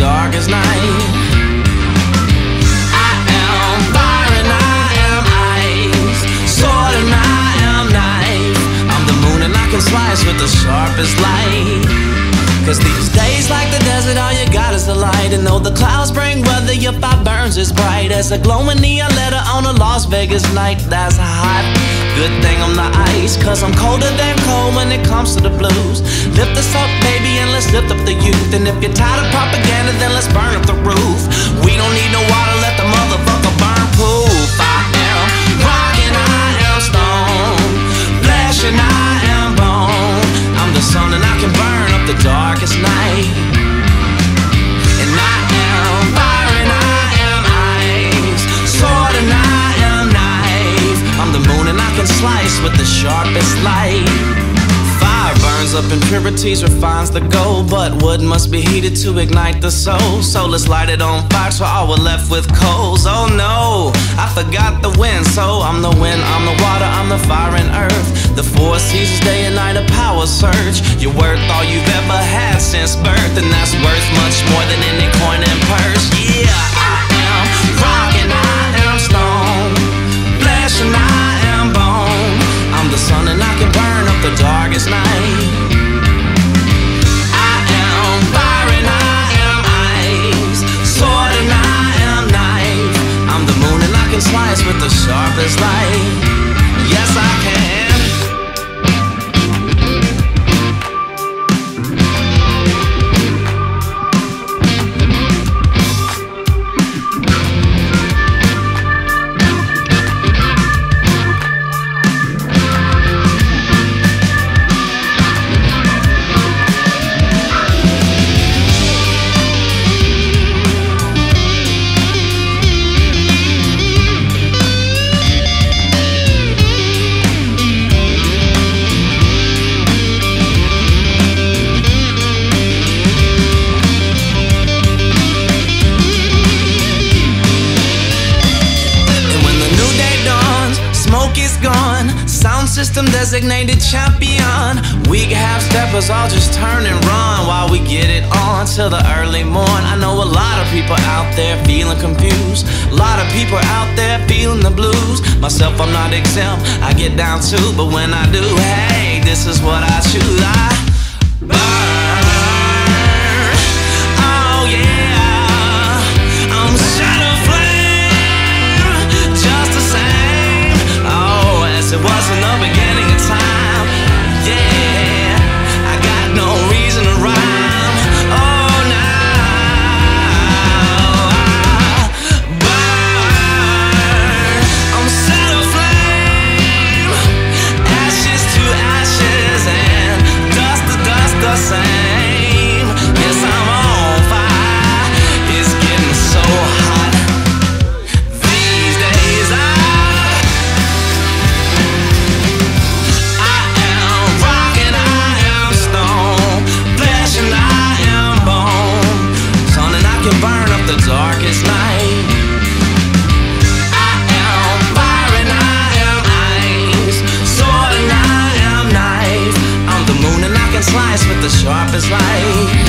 darkest night. I am fire and I am ice, sword and I am knife. I'm the moon and I can slice with the sharpest light. Cause these days like the desert, all you got is the light. And though the clouds bring weather, your fire burns as bright as a glowing neon letter on a Las Vegas night. That's hot, good thing I'm the ice, cause I'm colder than cold when it comes to the blues. Lift us up, baby, and let's lift up the youth. And if you're tired of propaganda, then let's burn up the roof. We don't need no water, let the motherfucker burn poof. I am rock and I am stone, flesh and I am bone. I'm the sun and I can burn up the darkest night. And I am fire and I am ice, sword and I am knife. I'm the moon and I can slice with the sharpest light. Fire burns up impurities, refines the gold, but wood must be heated to ignite the soul. So let's light it on fire so all we're left with coals. Oh no, I forgot the wind. So I'm the wind, I'm the water, I'm the fire and earth. The four seasons, day and night, a power surge. You're worth all you've ever had since birth, and that's worth much more than any coin and purse. Yeah, I am rock and I am stone, flesh and I am bone. I'm the sun and I can burn up the darkest night. I am fire and I am ice, sword and I am knife. I'm the moon and I can slice with the sharpest light. Yes, I can. Sound system designated champion. Weak half-steppers all just turn and run while we get it on till the early morn. I know a lot of people out there feeling confused, a lot of people out there feeling the blues. Myself, I'm not exempt, I get down too, but when I do, hey, this is what I choose. I burn. Oh yeah, I'm shadow flame, just the same. Oh, as it was in the beginning of time. Yeah, I got no reason to rhyme. Oh, now I burn. I'm set aflame, ashes to ashes, and dust to dust the same. Yes, I'm on fire. It's getting so hot these days. I am rock and I am stone, flesh and I am bone. Sun and I can burn up the darkest night. I am fire and I am ice, sword and I am knife. I'm the moon and I can slice with the sharpest light.